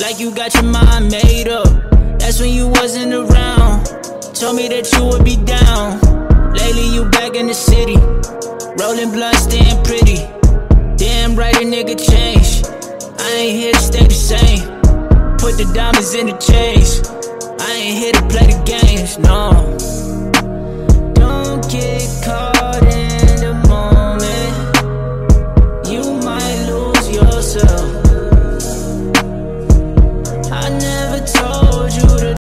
like you got your mind made up. That's when you wasn't around. Told me that you would be down. Lately you back in the city, rolling blunt, staying pretty. Damn right, a nigga changed. I ain't here to stay the same. Put the diamonds in the chains. I ain't here to play the games, no. Don't get caught